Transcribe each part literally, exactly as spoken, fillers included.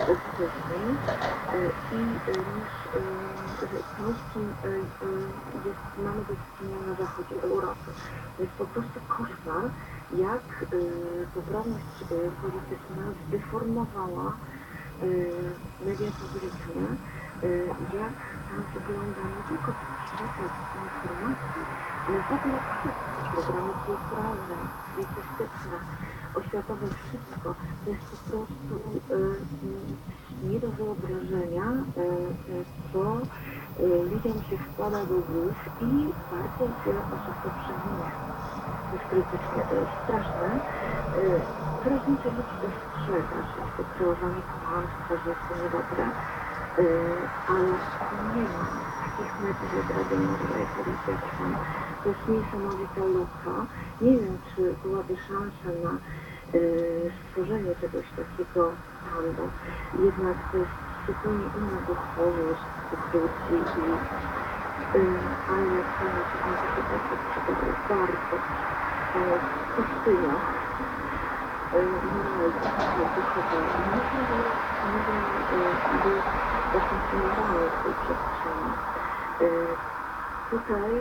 wcześniej i niż to, z czym jest, mamy do czynienia na zachodzie Europy. To jest po prostu koszmar, jak poprawność polityczna zdeformowała media publiczne, jak tam wygląda nie tylko przekaz informacji, ale w ogóle wszystko, programy kulturalne, artystyczne, oświatowe, wszystko. To jest po prostu nie do wyobrażenia, co ludziom się wkłada do głów i bardzo wiele osób to przejmuje. To jest krytycznie, to jest straszne. Coraz więcej ludzi dostrzega, że jest to kreowanie kłamstwa, że jest to niedobre, ale nie ma takich mediów jak Radio Maryja i Policja Trwam. To jest niesamowita luka. Nie wiem, czy byłaby szansa na stworzenie czegoś takiego tam, bo jednak to jest zupełnie inna duchowość tych ludzi i ale jak sama się na takie takie przygotować bardzo pustynia moralna, duchowa. Można by zafunkcjonowały w tej przestrzeni. Tutaj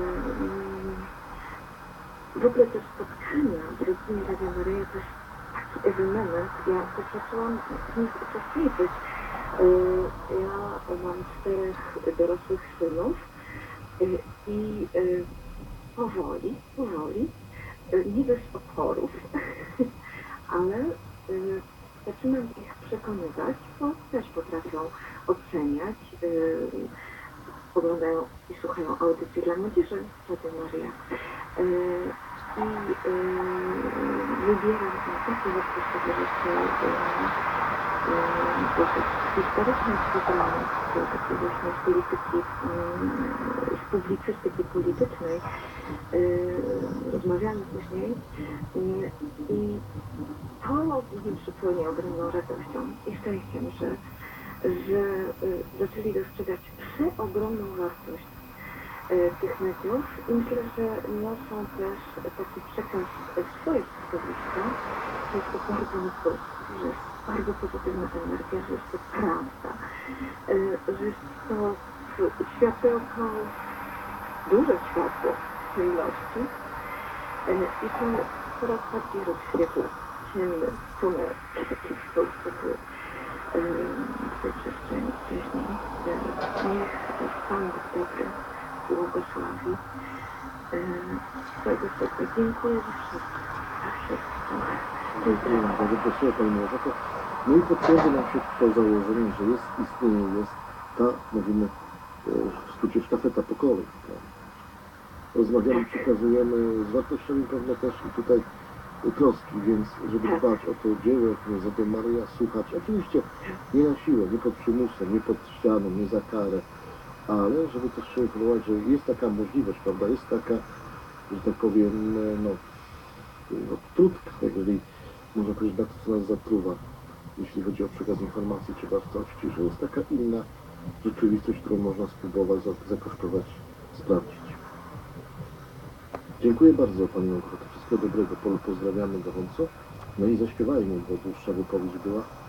w ogóle te spotkania z rodziną Radia Maryja to jest taki ewenement. Ja też zaczęłam w nich uczestniczyć. Ja mam czterech dorosłych synów i powoli, powoli, nie bez oporów, ale zaczynam ich przekonywać, bo też potrafią oceniać, oglądają i słuchają audycji dla młodzieży Radio Maryja. I wybieram takie wartościowe rzeczy dosyć historycznych programów, takiej właśnie z polityki, z publicystyki politycznej. Rozmawiamy później i to mnie przypełnia ogromną radością i szczęściem, że, że zaczęli dostrzegać przeogromną wartość tych mediów i myślę, że niosą też taki przekaz w swoje środowisko, że jest to bardzo miłe, że jest bardzo pozytywna energia, że jest to prawda, że jest to światełko, duże światło ciemności i to coraz bardziej rozświetla ciemny tunel, taki w Polsce był w tej przestrzeni wcześniej. Niech Pan Bóg dobry błogosławi. Swojego serca dziękuję za wszystko. Za wszystko. Dziękuję bardzo. Proszę Pani Małgorzato. No i potwierdza nam się to założenie, że jest, istnieje, jest ta, mówimy w skrócie, sztafeta pokoju. Rozmawiamy, przekazujemy z wartościami pewne też i tutaj troski, więc żeby dbać o to dzieło, jakim jest Radio Maryja, słuchać, oczywiście nie na siłę, nie pod przymusem, nie pod ścianą, nie za karę, ale żeby też człowiek próbować, że jest taka możliwość, prawda, jest taka, że tak powiem, no, no trudka, jeżeli można powiedzieć, na to, co nas zatruwa, jeśli chodzi o przekaz informacji czy wartości, że jest taka inna rzeczywistość, którą można spróbować zakosztować, sprawdzić. Dziękuję bardzo Pani Małgorzato. Wszystkiego dobrego. Polu pozdrawiamy gorąco. No i zaśpiewajmy, bo dłuższa wypowiedź była.